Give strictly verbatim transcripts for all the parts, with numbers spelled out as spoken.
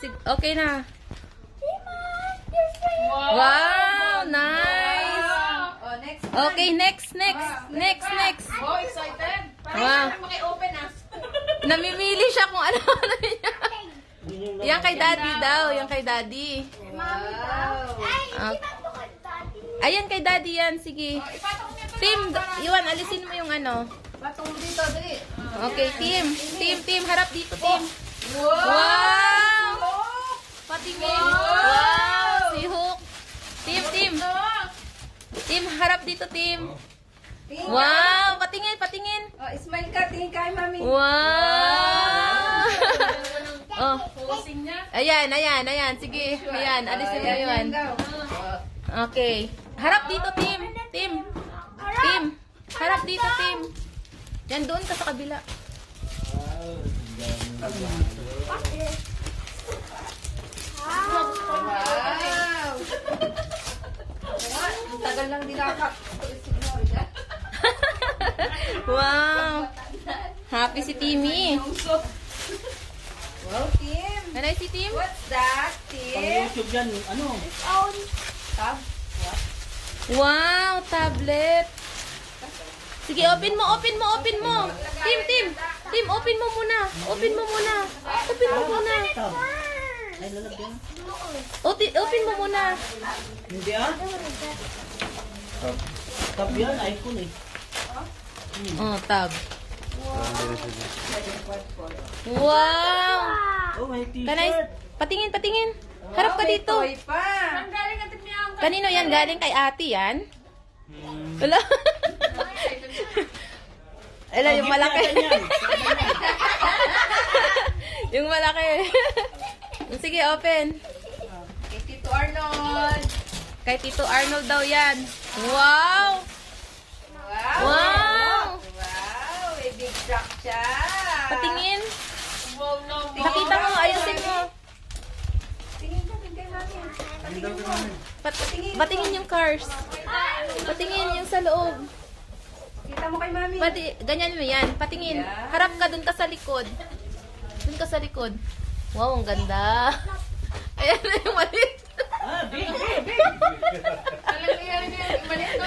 Sig okay na. Wow! Wow, nice. Oh, next. Okay, next, next, next, next. Oh, excited? Wow. Maki-open ah. Namimili siya kung ano-ano niya. Yan kay daddy daw, yan kay daddy. Wow. Okay. Ayan kay daddy yan, sige. Team, iwan, alisin mo yung ano. Patong dito, dali. Okay, team. Team, team, harap dito, team. Wow! Wow! Patingin. Wow! Si Hook. Team, team. Team, harap dito, team. Tingin ka. Wow! Patingin, patingin. Oh, smile ka. Tingin ka, mami. Wow! Oh. Posing niya. Ayan, ayan, ayan. Sige, ayan. Alisin mo Ayan, yun. yan daw. Okay. Harap dito, team. Team. Team. Harap dito, team. Yan, doon ka sa kabila. Wow! Ang tagal lang dinakak. Wow. Happy si Timmy. Wow, Tim. Nanay si Tim? What's that, Tim? YouTube yan, ano? Tab? Wow, tablet. Sige, open mo, open mo, open mo. Tim, Tim. Tim, open mo muna. Open mo muna. Open mo muna. Tab. Ay, lalagyan. Open, open mo muna. Hindi ah? Tab. Tab yan, iPhone eh. Oh, tab. Wow. Oh, may Kanay, t-shirt. patingin, patingin. Harap ka Wow, may dito. toy pa. Ang galing natin niya ang Kanino yan? Galing kay ate yan? Hmm. Wala. Wala, Oh, yung gift malaki. natin yan. Yung malaki. Sige, open. Kay Tito Arnold. Kay Tito Arnold daw yan. Wow! Wow! Wow! Wow! May big truck siya. Patingin. wow no. Nakita mo, ayusin mo. Tingin ka din kay mami. Patingin mo. Pat patingin yung cars. Patingin yung sa loob. Kita mo kay mami. Pati, ganyan mo yan. Patingin. Yan. Harap ka, dun ka sa likod. Dun ka sa likod. Wow, ang ganda. Ayan na yung maliit. Ah, big, big, big. Alam niya niya. Maliit no?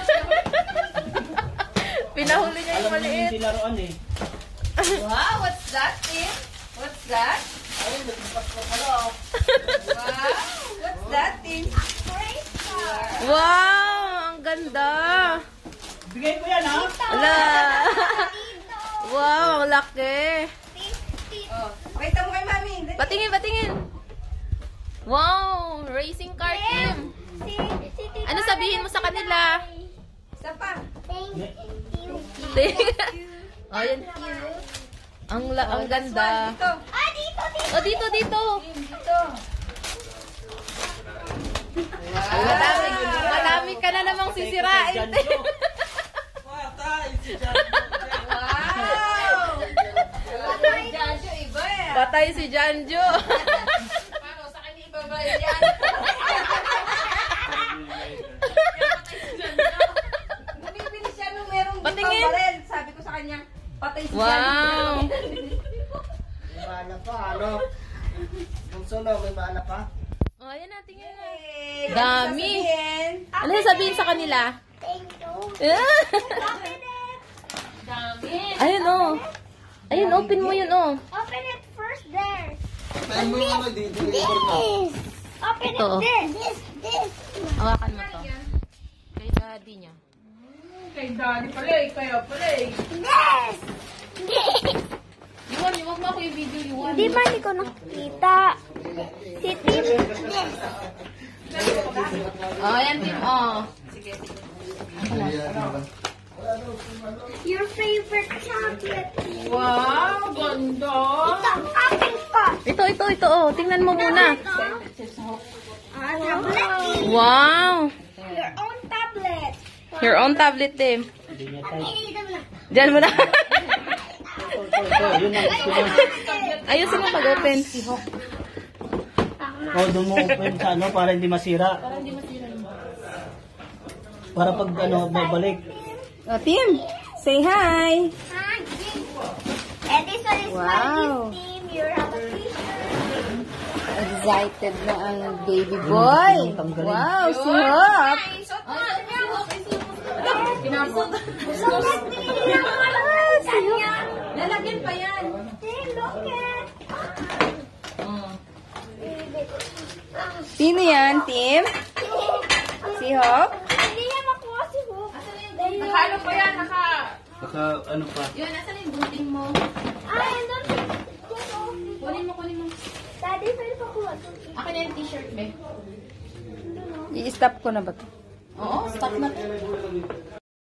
Pinahuli niya yung Alam mo maliit. yung laruan eh. Wow! What's that, Tim? What's that? Ay, nagpas pa pala. Wow! What's that, Tim? Wow, ang ganda. Bigay ko yan ha. Ala. Wow, ang laki. Oh, pakita mo kay mami. Dali. Patingin, patingin. Wow, racing car team. Ano sabihin mo sa kanila? Isa pa. Oh, yan. Ang, la ang ganda. Dito. Oh, dito, dito. Dito. Wow! Madami, madami ka na namang sisirain. Patay si Janjo. Wow! Patay Janjo, iba eh. Patay si Janjo. Paano? Sa kanya ibabayad yan. Bumibili siya nung merong Patingin. barel. Sabi ko sa kanya, patay si Janjo. Wow. May bala pa, ano? Bunso na, may bala pa. Oh, ayan na, tingnan na. Yay! Dami. Sasabihin. Ano sabihin sa kanila? Dami. Ayun, oh. Ayun, open mo yun, oh. Open it first there. Tayo mo yung mga deliver na. Open Ito. it there. This, this. Hawakan mo to. Kay daddy niya. Kay daddy pala eh. Kaya pala eh. This. This. Yuwan, yuwag mo ako yung video, yuwan. Di ba hindi ko nakita? Si Tim. This. Oh, ayan, Tim, oh. Your favorite chocolate. Wow, ganda. Ito, open ko. Ito, ito, ito, oh. Tingnan mo muna. Ah, tablet. Wow. Your own tablet. Your own tablet, Tim. Hindi niya tayo. Ito na. Diyan mo na. Ito, yun ang gusto niya. Ayusin mo pag-open. Oh, doon mo open sa ano para hindi masira. Para pag ano, babalik. Oh, Tim, say hi. Hi. And this one is Wow. my gift, Tim. You have a t-shirt. excited na ang baby boy. Wow, si Hop. Pinapot. Lalagyan pa yan. Sino yan, Tim? Si Hop? Hindi niya makuha si Hook. Nakalo pa yan, naka... Baka ano pa. Yun, nasa yung gunting mo? Ay, ano? Kunin mo, kunin mo. Daddy, pwede pa kuha. Akin na yung t-shirt, be. I-stop ko na ba to? Oo, stop na.